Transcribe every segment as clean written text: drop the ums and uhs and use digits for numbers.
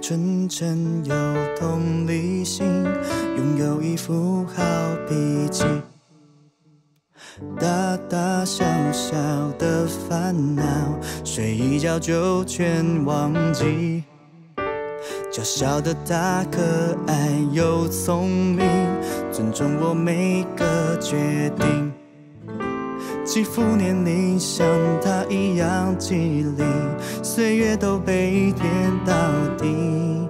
纯真又同理心，拥有一副好脾气。大大小小的烦恼，睡一觉就全忘记。娇小的他可爱又聪明，尊重我每个决定。几乎年龄像他一样机灵，岁月都被填到底。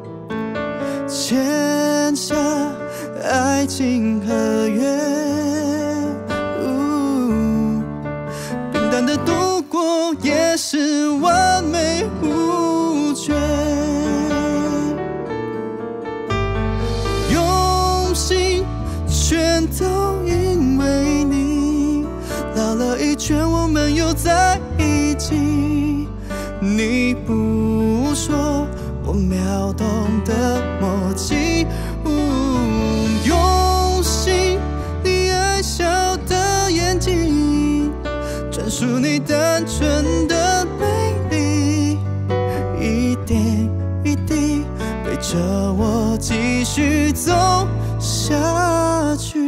签下爱情合约，平淡的度过也是完美无缺。用心全都因为你，绕了一圈我们又在一起。你不说，我秒懂的默契。用心，你爱笑的眼睛，专属你单纯的美丽，一点一滴陪着我继续走下去。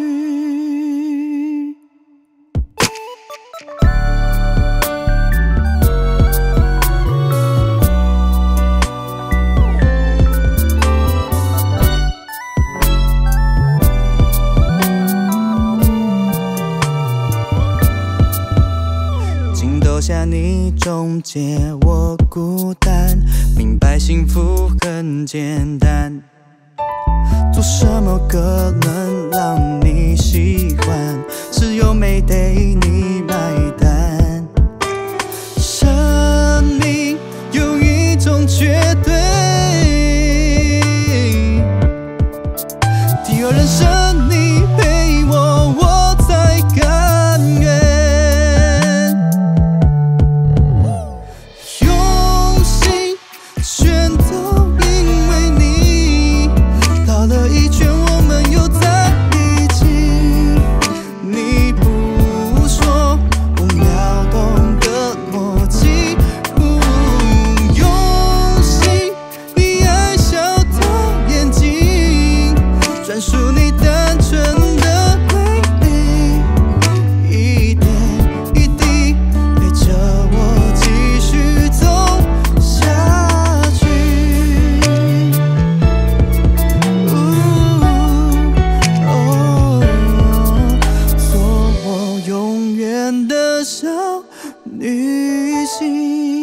下你终结我孤单，明白幸福很简单。做什么歌能让你喜欢，只有没得你买单。生命有一种绝对，第二人生你陪我，我才甘愿。专属你单纯的美丽，一点一滴陪着我继续走下去。做我永远的小女星。